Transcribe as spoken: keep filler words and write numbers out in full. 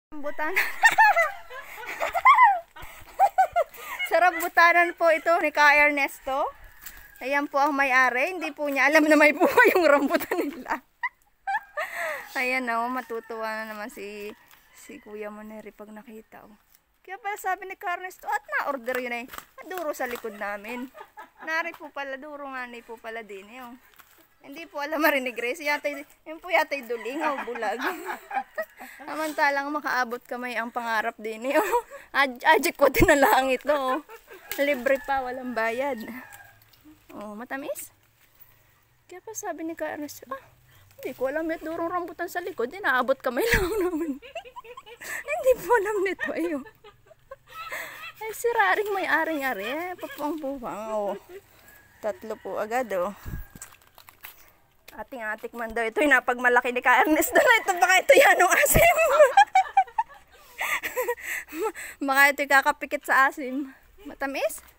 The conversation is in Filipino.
Butanan. Sarap butanan po ito ni Ka Ernesto. Ayan po ang may-ari. Hindi po niya alam na may buhay yung rambutan nila. Ayan o, oh, matutuwa na naman si si Kuya Moneri pag nakita o. Oh. Kaya pala sabi ni Ka Ernesto, at na-order yun eh. Duro sa likod namin. Nari po pala, duro nga ni po pala din eh. Oh. Hindi po alam marinig Grace. Yata, yun po yata yung duling o bulag. Samantalang makaabot kamay ang pangarap din eh. Oh. Ajik ko din na lang ito. Oh. Libre pa, walang bayad. Oh, matamis? Kaya pa sabi ni Ka Ernesto, ah, hindi ko alam yung durong rambutan sa likod. Inaabot kamay lang naman. Hindi po alam nito. Ayun. Ay, si Raring may aring-ari. Eh, papuang-puwang. Oh. Tatlo po agad, oh. Ating-atik man daw. Ito yung napagmalaki ni Ka Ernesto na ito. Baka ito yan ang asim. Baka ito yung kakapikit sa asim. Matamis?